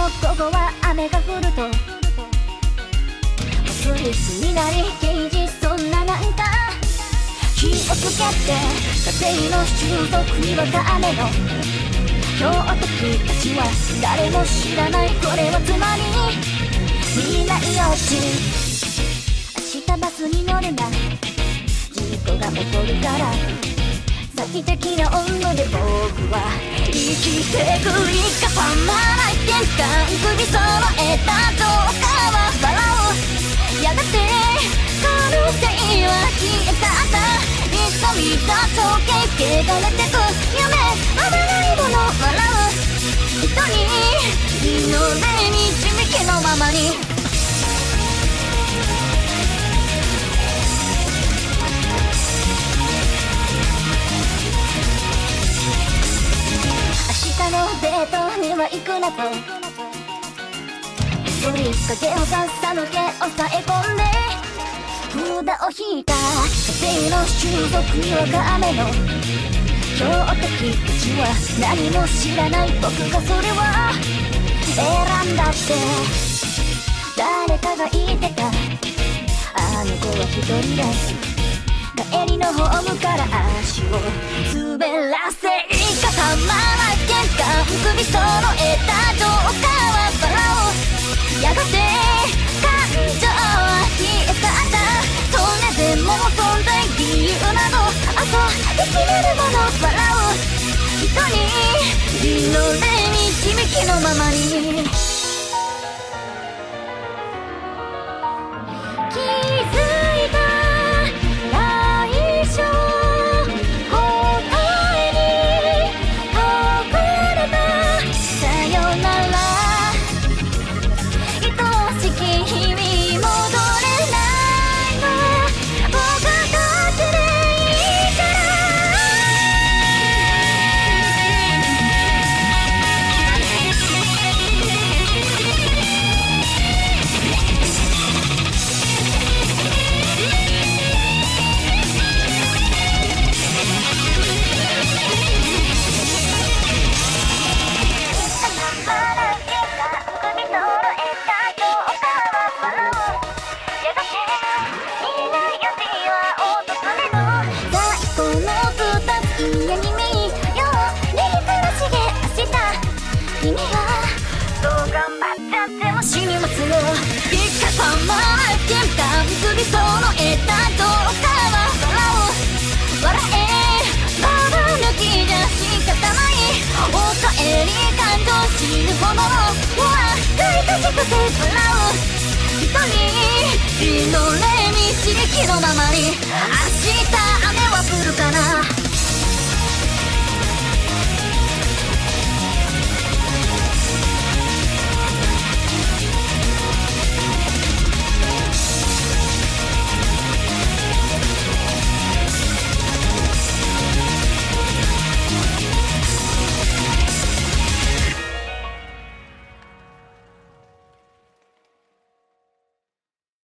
午後は雨が降るとスリスになりゲージ、そんななんか気をつけて家庭の種族にわか雨の今日時たちは誰も知らない、これはつまり未来予知。明日バスに乗るな、事故が起こるから最適な温度で僕は生きてく。いかさまない玄関首揃えたジョーカーは笑う、やがて可能性は消えたんだ。いつか見た情景汚れてく夢、危ないもの笑う人に祈れ導きのままに。明日のデートには行くなと取り影をさっさの毛を抑え込んで札を引いた家庭の種族にわか雨の強敵たちは何も知らない、僕がそれは選んだって。誰かが言ってた、あの子は一人で帰りのホームから足を滑らせ、いかさまない玄関首揃えたジョーカーは笑う、やがて感情は消えたんだ。それでも存在理由などあと生きれるもの笑う人に祈れ導きのままに。気づいた来生答えに隠れたさよなら、愛しき日々戻れないの僕たちでいいから。死にますよ、いかさまない玄関首揃えたジョーカーは笑えババ抜きじゃ仕方ない、お帰り感情死ぬほどのは大かしくて笑う人に祈れ導きのままに。明日雨は降るかな。